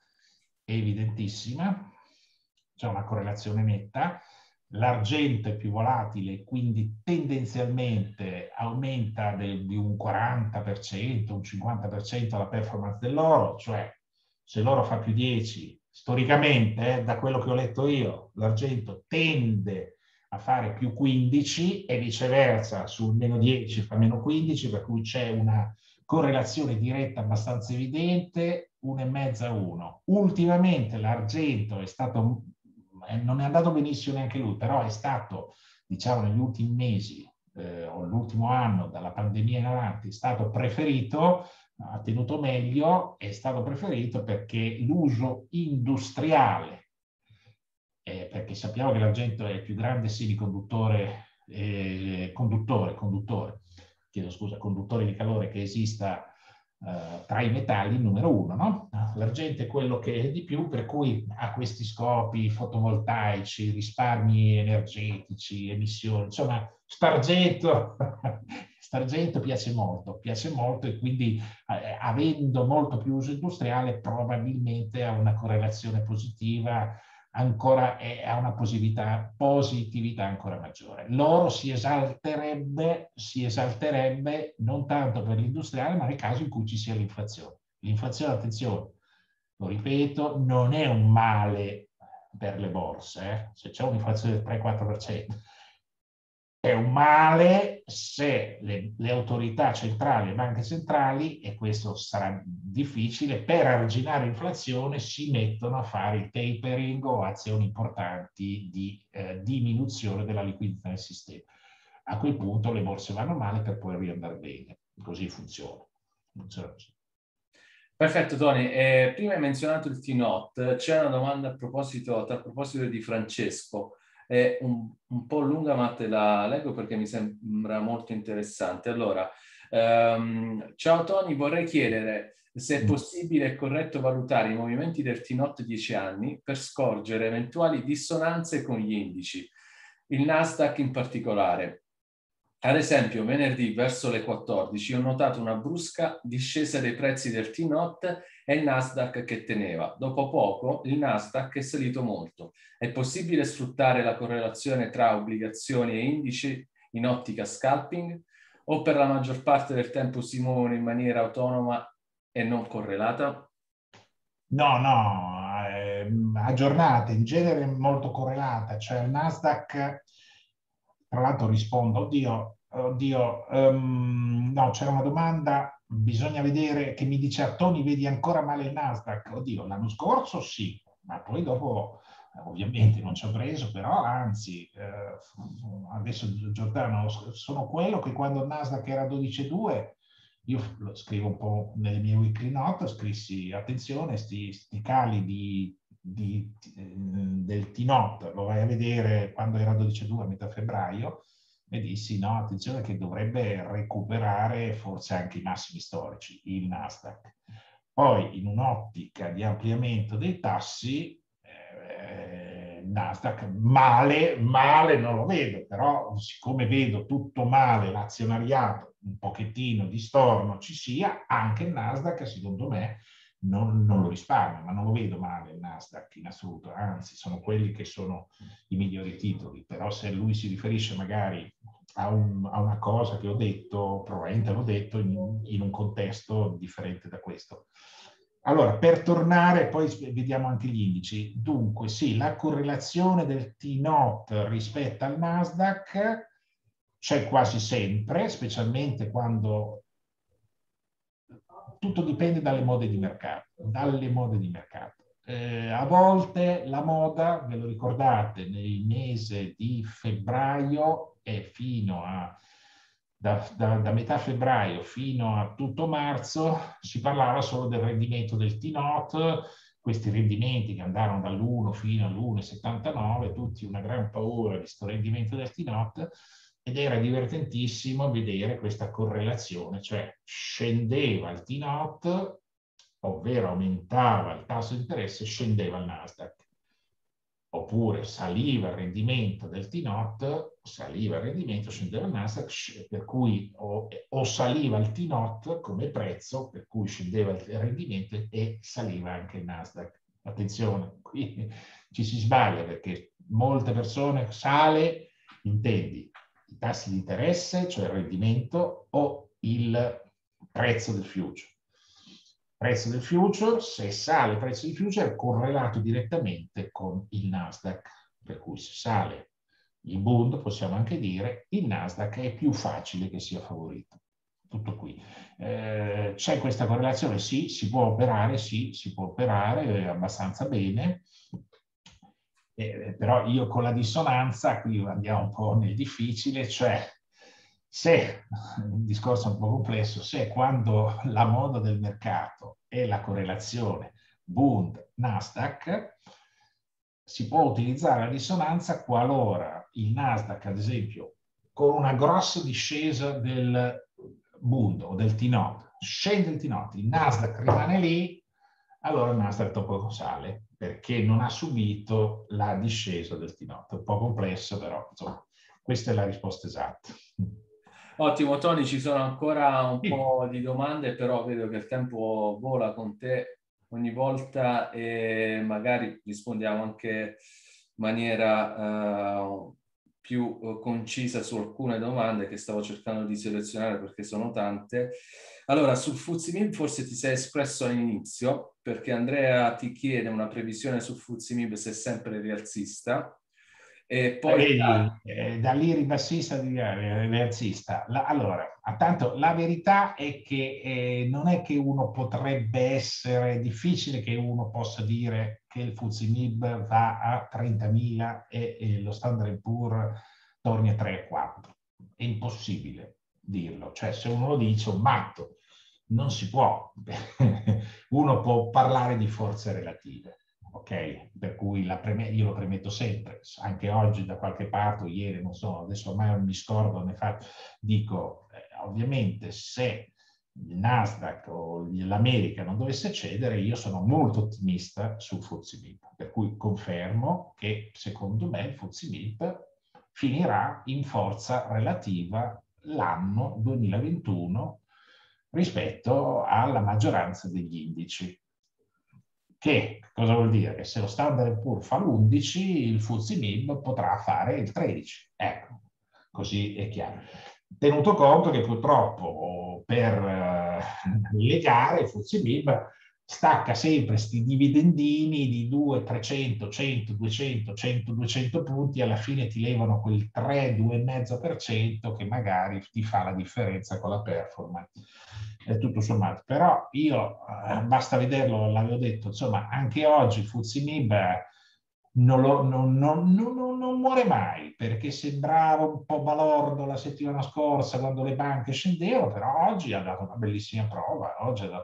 c'è una correlazione netta. L'argento è più volatile, quindi tendenzialmente aumenta di un 40%, un 50% la performance dell'oro, cioè se l'oro fa più 10, storicamente, da quello che ho letto io, l'argento tende a fare più 15 e viceversa, sul meno 10 fa meno 15, per cui c'è una correlazione diretta abbastanza evidente, 1,5 a 1. Ultimamente l'argento è stato, non è andato benissimo neanche lui, però è stato, diciamo, negli ultimi mesi o l'ultimo anno, dalla pandemia in avanti, è stato preferito, ha tenuto meglio, è stato preferito perché l'uso industriale perché sappiamo che l'argento è il più grande semiconduttore, conduttore di calore che esista tra i metalli, il numero uno, no? L'argento è quello che è di più, per cui ha questi scopi fotovoltaici, risparmi energetici, emissioni, insomma, st'argento piace molto e quindi avendo molto più uso industriale probabilmente ha una correlazione positiva ancora e ha una positività ancora maggiore. L'oro si esalterebbe non tanto per l'industriale, ma nel caso in cui ci sia l'inflazione. L'inflazione, attenzione, lo ripeto, non è un male per le borse. Se c'è un'inflazione del 3-4%, è un male se le autorità centrali, le banche centrali, e questo sarà difficile, per arginare l'inflazione si mettono a fare il tapering o azioni importanti di diminuzione della liquidità nel sistema. A quel punto le borse vanno male per poi riandare bene. Così funziona. Così. Perfetto, Tony. Prima hai menzionato il T-Not. C'è una domanda a proposito di Francesco. È un po' lunga, ma te la leggo perché mi sembra molto interessante. Allora, ciao Tony, vorrei chiedere se è possibile e corretto valutare i movimenti del T-Not 10 anni per scorgere eventuali dissonanze con gli indici, il Nasdaq in particolare. Ad esempio, venerdì verso le 14 ho notato una brusca discesa dei prezzi del T-Not e il Nasdaq che teneva. Dopo poco il Nasdaq è salito molto. È possibile sfruttare la correlazione tra obbligazioni e indici in ottica scalping? O per la maggior parte del tempo si muovono in maniera autonoma e non correlata? No, aggiornate, in genere molto correlata, cioè il Nasdaq, tra l'altro rispondo, no, c'era una domanda, bisogna vedere, che mi dice Tony, vedi ancora male il Nasdaq? Oddio, l'anno scorso sì, ma poi dopo ovviamente non ci ho preso, però anzi, adesso Giordano, sono quello che quando il Nasdaq era 12,2, io lo scrivo un po' nelle mie weekly note, scrissi attenzione, sti cali del T-Not, lo vai a vedere quando era 12,2 a metà febbraio, e dissi no, attenzione che dovrebbe recuperare forse anche i massimi storici, il Nasdaq. Poi in un'ottica di ampliamento dei tassi, Nasdaq male non lo vedo, però siccome vedo tutto male, l'azionariato un pochettino di storno ci sia, anche il Nasdaq secondo me non lo risparmia, ma non lo vedo male il Nasdaq in assoluto, anzi sono quelli che sono i migliori titoli, però se lui si riferisce magari a una cosa che ho detto, probabilmente l'ho detto in un contesto differente da questo. Allora, per tornare, poi vediamo anche gli indici. Dunque, sì, la correlazione del T-Not rispetto al Nasdaq c'è quasi sempre, specialmente quando tutto dipende dalle mode di mercato. A volte la moda, ve lo ricordate, nel mese di febbraio e fino a da metà febbraio fino a tutto marzo si parlava solo del rendimento del T-Not, questi rendimenti che andarono dall'1 fino all'1,79, tutti una gran paura di questo rendimento del T-Not, ed era divertentissimo vedere questa correlazione, cioè scendeva il T-Not, ovvero aumentava il tasso di interesse, scendeva il Nasdaq. Oppure saliva il rendimento del T-Not, scendeva il Nasdaq, per cui o saliva il T-Not come prezzo, per cui scendeva il rendimento e saliva anche il Nasdaq. Attenzione, qui ci si sbaglia perché molte persone sale, intendi i tassi di interesse, cioè il rendimento, o il prezzo del future. Prezzo del future, se sale il prezzo del future è correlato direttamente con il Nasdaq, per cui se sale il Bund possiamo anche dire il Nasdaq è più facile che sia favorito. Tutto qui. C'è questa correlazione? Sì, si può operare abbastanza bene, però io con la dissonanza, qui andiamo un po' nel difficile, cioè se, un discorso un po' complesso, se quando la moda del mercato è la correlazione Bund-Nasdaq, si può utilizzare la dissonanza qualora il Nasdaq, ad esempio, con una grossa discesa del Bund o del T-Not, scende il T-Not, il Nasdaq rimane lì, allora il Nasdaq dopo sale, perché non ha subito la discesa del T-Not. È un po' complesso, però insomma, questa è la risposta esatta. Ottimo, Tony, ci sono ancora un Sì. po' di domande, però vedo che il tempo vola con te ogni volta e magari rispondiamo anche in maniera più concisa su alcune domande che stavo cercando di selezionare perché sono tante. Allora, sul FTSE MIB forse ti sei espresso all'inizio, perché Andrea ti chiede una previsione sul FTSE MIB se è sempre rialzista. E poi Vedi, da lì ribassista di rialzista. Allora, tanto la verità è che non è che uno potrebbe essere difficile che uno possa dire che il FTSE MIB va a 30.000 e lo Standard & Poor's torni a 3-4. È impossibile dirlo. Cioè, se uno lo dice, un matto. Non si può. Uno può parlare di forze relative. Ok, per cui io lo premetto sempre, anche oggi da qualche parte, ieri, non so, adesso ormai non mi scordo, dico, ovviamente se il Nasdaq o l'America non dovesse cedere, io sono molto ottimista sul FTSE MIB, per cui confermo che secondo me il FTSE MIB finirà in forza relativa l'anno 2021 rispetto alla maggioranza degli indici. Che cosa vuol dire? Che se lo Standard & Poor's fa l'11, il FTSE MIB potrà fare il 13. Ecco, così è chiaro. Tenuto conto che purtroppo per le gare il FTSE MIB stacca sempre questi dividendini di 2, 300, 100, 200, 100, 200 punti, alla fine ti levano quel 3, 2,5% che magari ti fa la differenza con la performance. Tutto sommato, però io basta vederlo, l'avevo detto, insomma, anche oggi il FTSE MIB non muore mai, perché sembrava un po' balordo la settimana scorsa quando le banche scendevano, però oggi ha dato una bellissima prova,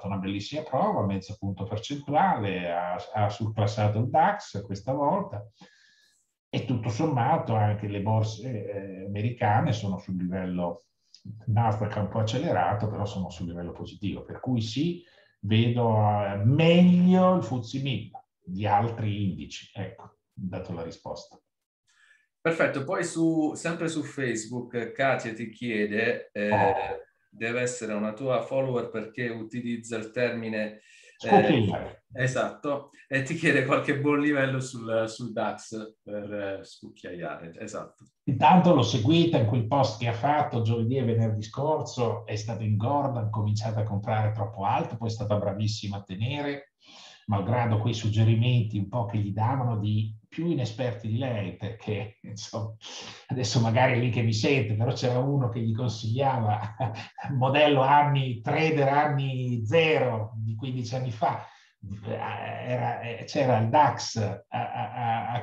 mezzo punto percentuale, ha surclassato il DAX questa volta, e tutto sommato anche le borse americane sono sul livello, Nasdaq è un po' accelerato, però sono sul livello positivo, per cui sì, vedo meglio il FTSE MIB di altri indici. Ecco, dato la risposta. perfetto, poi sempre su Facebook Katia ti chiede, deve essere una tua follower perché utilizza il termine esatto, e ti chiede qualche buon livello sul DAX per scucchiaiare, esatto. Intanto l'ho seguita in quel post che ha fatto giovedì e venerdì scorso, è stato in gorda, ha cominciato a comprare troppo alto, poi è stata bravissima a tenere, malgrado quei suggerimenti un po' che gli davano di più inesperti di lei, perché insomma, adesso magari è lì che mi sente, però c'era uno che gli consigliava modello trader anni zero di 15 anni fa, c'era il DAX a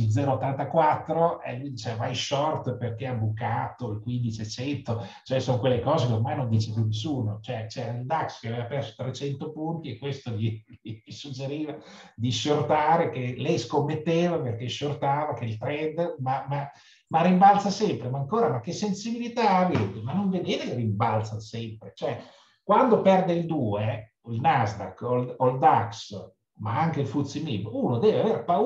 15,084 e lui diceva vai short perché ha bucato il 15,100, cioè sono quelle cose che ormai non dice più nessuno, cioè c'era il DAX che aveva perso 300 punti e questo gli suggeriva di shortare, che lei scommetteva perché shortava, che il trend, ma rimbalza sempre, ma che sensibilità avete? Ma non vedete che rimbalza sempre? Cioè, quando perde il 2, il Nasdaq o il DAX, ma anche il FTSE MIB, uno deve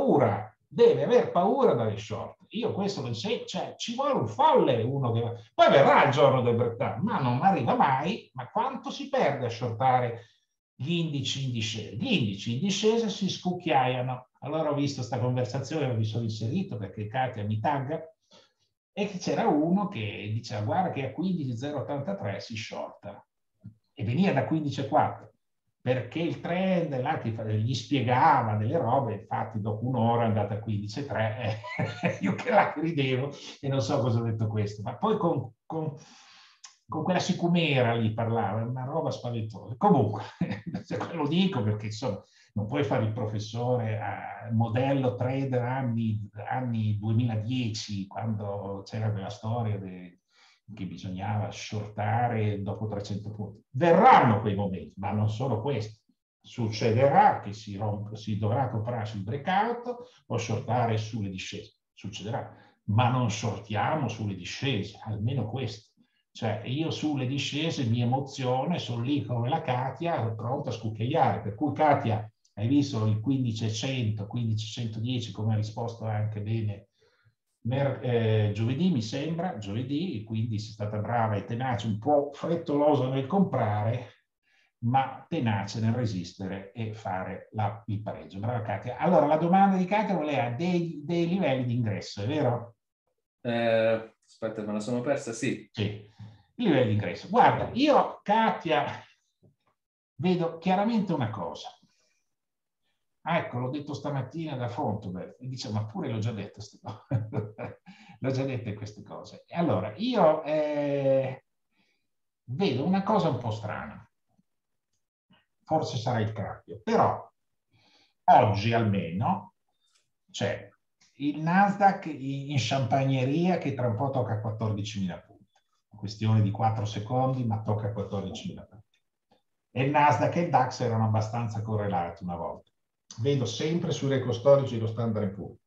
aver paura dalle short. Io questo lo insegno, cioè ci vuole un folle uno che poi verrà il giorno del breakdown, ma non arriva mai. Ma quanto si perde a shortare gli indici in discesa? Gli indici in discesa si scucchiaiano. Allora ho visto questa conversazione, mi sono inserito perché Katia mi tagga, e c'era uno che diceva guarda che a 15,083 si shorta e veniva da 15,4 perché il trend là che gli spiegava delle robe, infatti dopo un'ora è andata a 15,3 io che la ridevo e non so cosa ho detto questo, ma poi con quella sicumera lì parlava, una roba spaventosa. Comunque, lo dico perché insomma non puoi fare il professore a modello trader anni 2010, quando c'era quella storia che bisognava shortare dopo 300 punti. Verranno quei momenti, ma non solo questi. Succederà che si dovrà comprare sul breakout o shortare sulle discese. Succederà, ma non shortiamo sulle discese, almeno questo. Cioè, io sulle discese mi emoziono e sono lì come la Katia, pronta a scucchiaiare. Per cui, Katia, hai visto il 15,100, 15,110, come ha risposto anche bene giovedì, mi sembra, giovedì, quindi sei stata brava e tenace, un po' frettolosa nel comprare, ma tenace nel resistere e fare il pareggio. Brava Katia. Allora, la domanda di Katia voleva dei livelli di ingresso, è vero? Aspetta, me la sono persa, sì. Sì, i livelli di ingresso. Guarda, io, Katia, vedo chiaramente una cosa. Ecco, l'ho detto stamattina da Fontobel, e dice, ma pure l'ho già detto queste cose. L'ho già dette queste cose. Allora, io vedo una cosa un po' strana. Forse sarà il cambio, però oggi almeno c'è il Nasdaq in champagneria che tra un po' tocca 14.000 punti. Questione di 4 secondi, ma tocca 14.000 punti. E il Nasdaq e il DAX erano abbastanza correlati una volta. Vedo sempre sui record storici lo Standard & Poor's.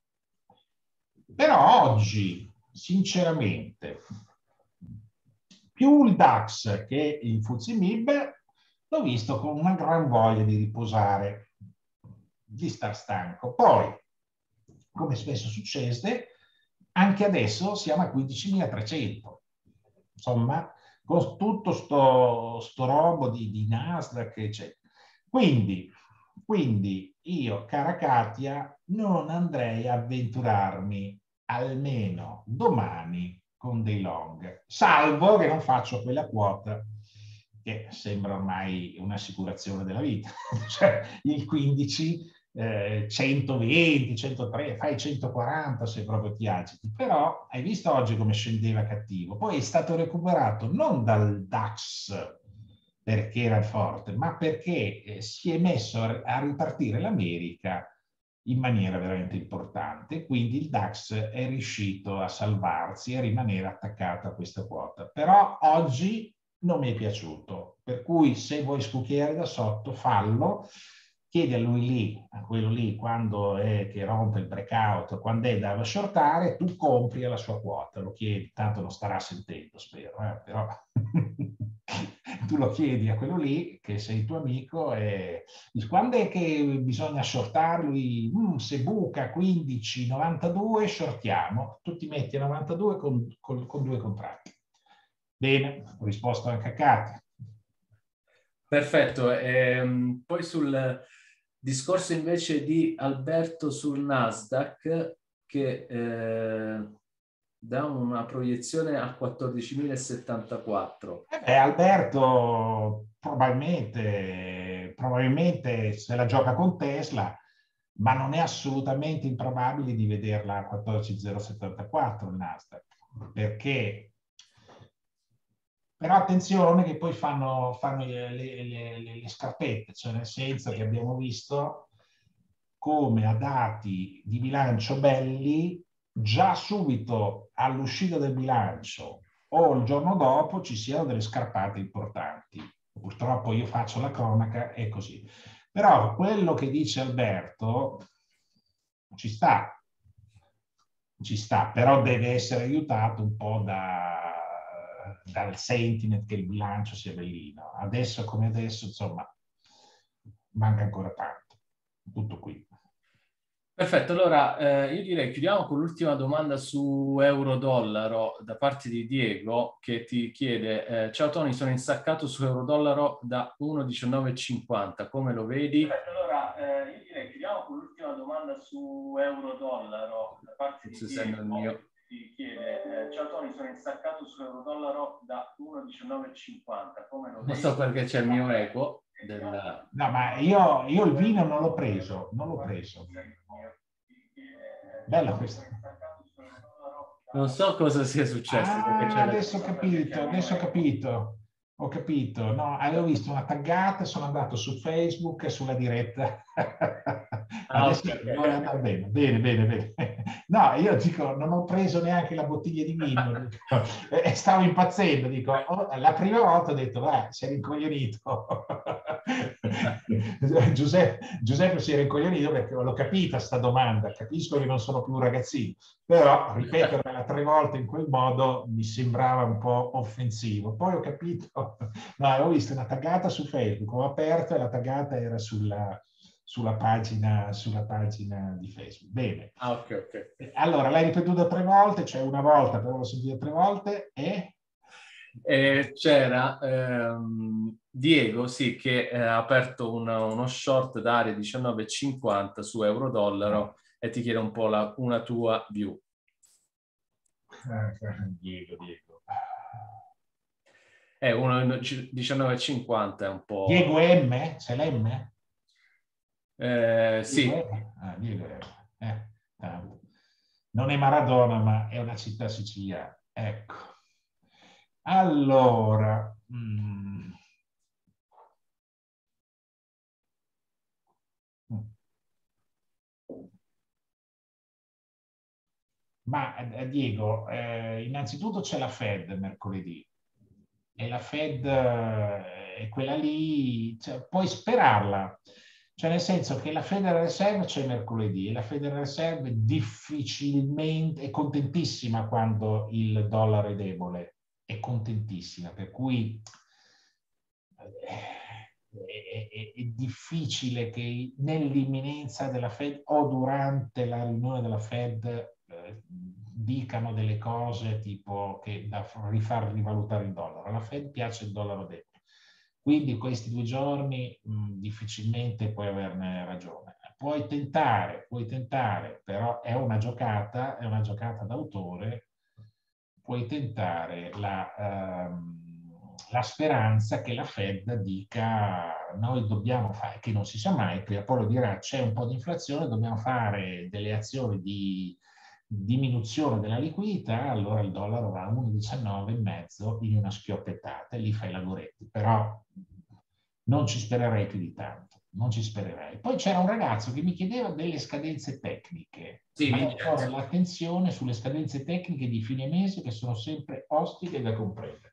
Però oggi, sinceramente, più il DAX che il FTSE MIB l'ho visto con una gran voglia di riposare, di star stanco. Poi, come spesso succede, anche adesso siamo a 15.300. Insomma, con tutto sto robo di Nasdaq, eccetera. Quindi io, cara Katia, non andrei a avventurarmi almeno domani con dei long, salvo che non faccio quella quota che sembra ormai un'assicurazione della vita, cioè il 15, 120, 103, fai 140 se proprio ti agiti, però hai visto oggi come scendeva cattivo, poi è stato recuperato non dal DAX perché era forte, ma perché si è messo a ripartire l'America in maniera veramente importante, quindi il DAX è riuscito a salvarsi e a rimanere attaccato a questa quota. Però oggi non mi è piaciuto, per cui se vuoi scucchiare da sotto, fallo, chiedi a lui lì, a quello lì, quando è che rompe il breakout, quando è da shortare, tu compri alla sua quota, lo chiedi, tanto non starà sentendo, spero, però tu lo chiedi a quello lì, che sei il tuo amico, e dici, quando è che bisogna shortarli? Se buca 15,92, shortiamo, tu ti metti a 92 con 2 contratti. Bene, ho risposto anche a Katia. Perfetto. Poi sul discorso invece di Alberto sul Nasdaq, che dà una proiezione a 14.074. Alberto probabilmente se la gioca con Tesla, ma non è assolutamente improbabile di vederla a 14.074 il Nasdaq, perché però attenzione che poi fanno le scarpette, cioè nel senso che abbiamo visto come a dati di bilancio belli, già subito all'uscita del bilancio o il giorno dopo ci siano delle scarpate importanti. Purtroppo io faccio la cronaca e così. Però quello che dice Alberto ci sta, però deve essere aiutato un po' dal sentiment che il bilancio sia bellino. Adesso come adesso, insomma, manca ancora tanto. Tutto qui. Perfetto, allora io direi chiudiamo con l'ultima domanda su euro-dollaro da parte di Diego, che ti chiede: ciao Tony, sono insaccato su euro-dollaro da 1,1950, come lo vedi? Perfetto, allora io direi chiudiamo con l'ultima domanda su euro-dollaro da parte di Diego, ti chiede: ciao Tony, sono insaccato su euro-dollaro da 1,1950, come lo vedi? Non so perché c'è il mio eco. No, ma io il vino non l'ho preso. Bella questa. Non so cosa sia successo. Adesso ho capito. No, avevo visto una taggata, sono andato su Facebook e sulla diretta. Adesso vuole andare bene, bene. No, io dico, non ho preso neanche la bottiglia di vino, e stavo impazzendo, dico, la prima volta ho detto, si è rincoglionito. Giuseppe si era incoglionito perché l'ho capita sta domanda, capisco che non sono più un ragazzino, però ripetermela 3 volte in quel modo mi sembrava un po' offensivo. Poi ho capito, no, ho visto una taggata su Facebook, ho aperto e la taggata era sulla pagina di Facebook. Bene. Ah, ok, ok. Allora, l'hai ripetuta 3 volte, cioè una volta, però l'ho sentita 3 volte e... C'era Diego, sì, che ha aperto uno short da area 19,50 su euro-dollaro e ti chiede un po' una tua view. Diego. È 19,50 è un po'... Diego M? C'è l'M? Diego sì. M? Ah, Diego M. Tanto. Non è Maradona, ma è una città siciliana. Ecco. Allora... Ma Diego, innanzitutto c'è la Fed mercoledì e la Fed è quella lì, cioè, puoi sperarla, cioè nel senso che la Federal Reserve c'è mercoledì e la Federal Reserve difficilmente è contentissima quando il dollaro è debole, è contentissima, per cui è difficile che nell'imminenza della Fed o durante la riunione della Fed dicano delle cose tipo che da rifar rivalutare il dollaro. Alla Fed piace il dollaro debole. Quindi questi 2 giorni difficilmente puoi averne ragione. Puoi tentare, però è una giocata d'autore, puoi tentare la speranza che la Fed dica noi dobbiamo fare, che non si sa mai, prima o poi lo dirà, c'è un po' di inflazione, dobbiamo fare delle azioni di diminuzione della liquidità, allora il dollaro va a 1,19 in una schioppettata e lì fai lavoretti, però non ci spererei più di tanto, non ci spererei. Poi c'era un ragazzo che mi chiedeva delle scadenze tecniche, Sì, ma devo porre Vincenzo. l'attenzione sulle scadenze tecniche di fine mese che sono sempre ostiche da comprendere.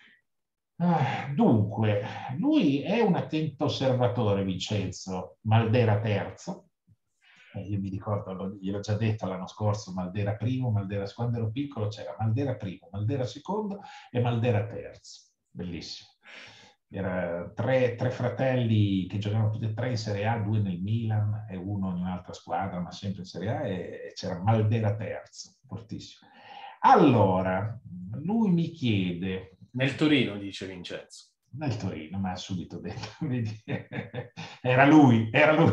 Dunque, lui è un attento osservatore, Vincenzo Maldera terzo. Io mi ricordo, gliel'ho già detto l'anno scorso, Maldera primo, quando ero piccolo c'era Maldera primo, Maldera secondo e Maldera terzo. Bellissimo. Era tre fratelli che giocavano tutti e tre in Serie A, 2 nel Milan e uno in un'altra squadra, ma sempre in Serie A, e c'era Maldera terzo, fortissimo. Allora, lui mi chiede... Nel Torino, dice Vincenzo. Nel Torino, ma ha subito detto, era lui.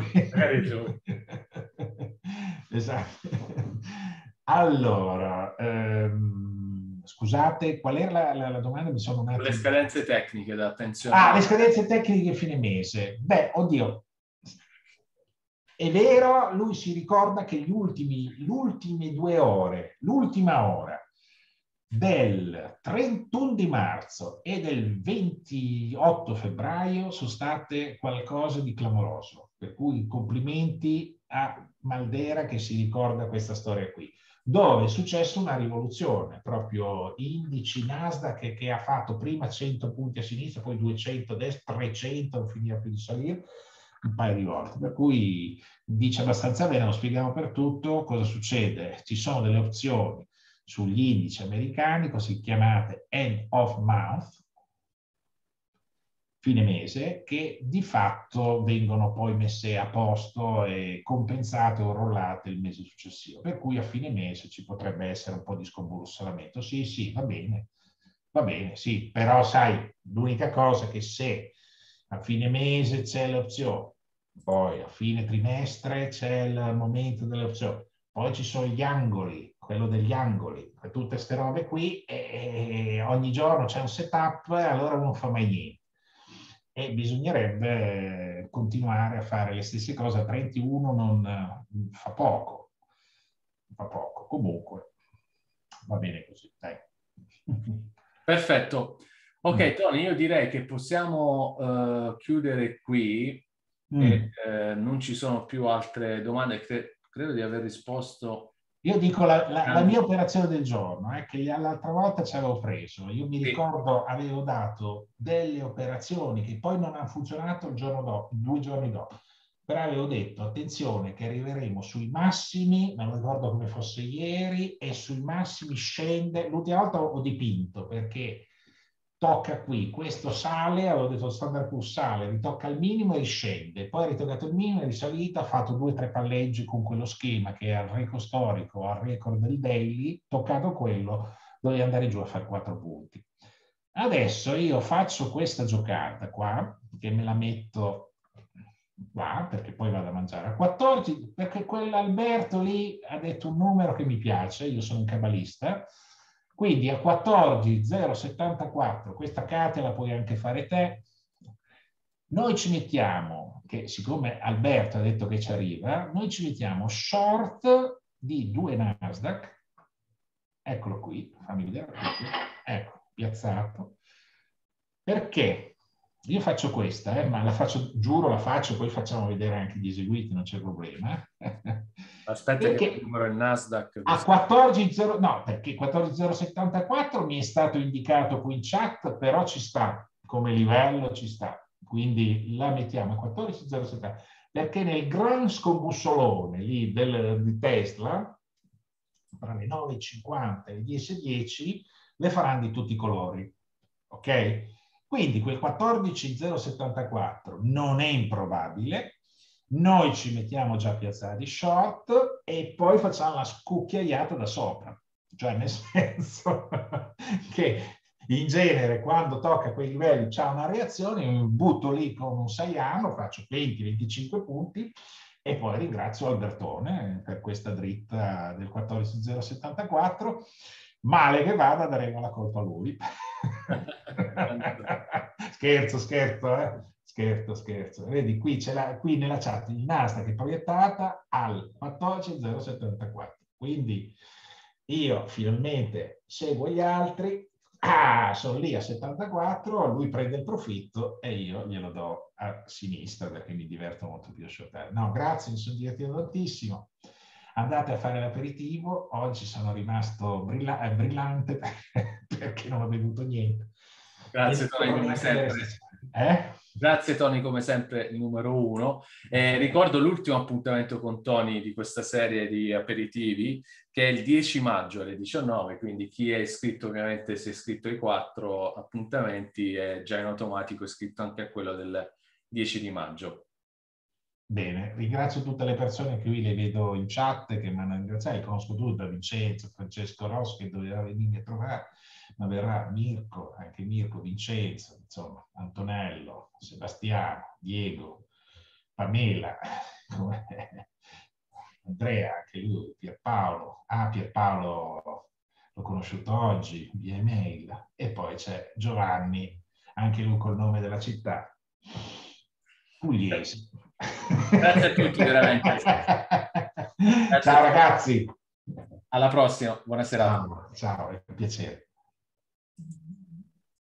Esatto. Allora, scusate, qual era la domanda? Mi sono un Le attimo... scadenze tecniche da attenzione. Le scadenze tecniche fine mese. Beh, oddio, è vero, lui si ricorda che l'ultime 2 ore, l'ultima ora del 31 di marzo e del 28 febbraio sono state qualcosa di clamoroso, per cui complimenti a Maldera che si ricorda questa storia qui, dove è successa una rivoluzione, proprio indici Nasdaq che ha fatto prima 100 punti a sinistra, poi 200 a destra, 300, non finiva più di salire un paio di volte, per cui dice abbastanza bene, lo spieghiamo per tutto, cosa succede? Ci sono delle opzioni sugli indici americani, così chiamate end of month, fine mese, che di fatto vengono poi messe a posto e compensate o rollate il mese successivo. Per cui a fine mese ci potrebbe essere un po' di scombussolamento. Sì, va bene, sì, però sai, l'unica cosa è che se a fine mese c'è l'opzione, poi a fine trimestre c'è il momento delle opzioni, poi ci sono gli angoli, quello degli angoli, tutte queste robe qui, e ogni giorno c'è un setup e allora non fa mai niente. E bisognerebbe continuare a fare le stesse cose. A 31 non fa poco. Comunque, va bene così, dai. Perfetto. Ok, Tony, io direi che possiamo chiudere qui e non ci sono più altre domande. Credo di aver risposto Io dico la mia operazione del giorno, che l'altra volta ci avevo preso. Io mi ricordo avevo dato delle operazioni che poi non hanno funzionato il giorno dopo, 2 giorni dopo. Però avevo detto, attenzione, che arriveremo sui massimi, me lo ricordo come fosse ieri, e sui massimi scende. L'ultima volta ho dipinto, perché tocca qui, questo sale, avevo detto Standard Poor's sale, ritocca il minimo e riscende, poi ha ritoccato il minimo e risalita, ha fatto 2 o 3 palleggi con quello schema che è al record storico, al record del daily, toccato quello, dovevi andare giù a fare 4 punti. Adesso io faccio questa giocata qua, che me la metto qua, perché poi vado a mangiare a 14, perché quell'Alberto lì ha detto un numero che mi piace, io sono un cabalista, quindi a 14,074, questa Katia la puoi anche fare te, noi ci mettiamo, che siccome Alberto ha detto che ci arriva, noi ci mettiamo short di 2 Nasdaq, eccolo qui, fammi vedere, ecco, piazzato, perché io faccio questa, ma la faccio, giuro, la faccio, poi facciamo vedere anche gli eseguiti, non c'è problema. Aspetta che il numero è il Nasdaq. A 14,0, no, perché 14,074 mi è stato indicato qui in chat, però ci sta, come livello ci sta. Quindi la mettiamo a 14,074, perché nel gran scombussolone lì di Tesla, tra le 9,50 e le 10,10, le faranno di tutti i colori. Ok? Quindi quel 14,074 non è improbabile, noi ci mettiamo già piazzati short e poi facciamo la scucchiaiata da sopra, cioè nel senso che in genere quando tocca quei livelli c'è una reazione, mi butto lì con un 6 anno, faccio 20-25 punti e poi ringrazio Albertone per questa dritta del 14,074. Male che vada, daremo la colpa a lui. Scherzo, scherzo. Vedi, qui nella chat il Nasdaq è proiettata al 14,074. Quindi io finalmente seguo gli altri. Sono lì a 74, lui prende il profitto e io glielo do a sinistra perché mi diverto molto più a shortare. No, grazie, mi sono divertito tantissimo. Andate a fare l'aperitivo, oggi sono rimasto brillante perché non ho bevuto niente. Grazie Tony, come sempre. Grazie Tony, come sempre il numero 1. Ricordo l'ultimo appuntamento con Tony di questa serie di aperitivi, che è il 10 maggio alle 19, quindi chi è iscritto ovviamente si è iscritto ai 4 appuntamenti, è già in automatico iscritto anche a quello del 10 di maggio. Bene, ringrazio tutte le persone che qui le vedo in chat, che mi hanno ringraziato, li conosco tutti, Vincenzo, Francesco Ross che doveva venire a trovare, ma verrà Mirko, anche Mirko, Vincenzo, insomma, Antonello, Sebastiano, Diego, Pamela, Andrea, anche lui, Pierpaolo, Pierpaolo l'ho conosciuto oggi via email, e poi c'è Giovanni, anche lui col nome della città, Pugliese. Grazie a tutti veramente. Ciao ragazzi. Alla prossima, buona serata. Ciao, è un piacere.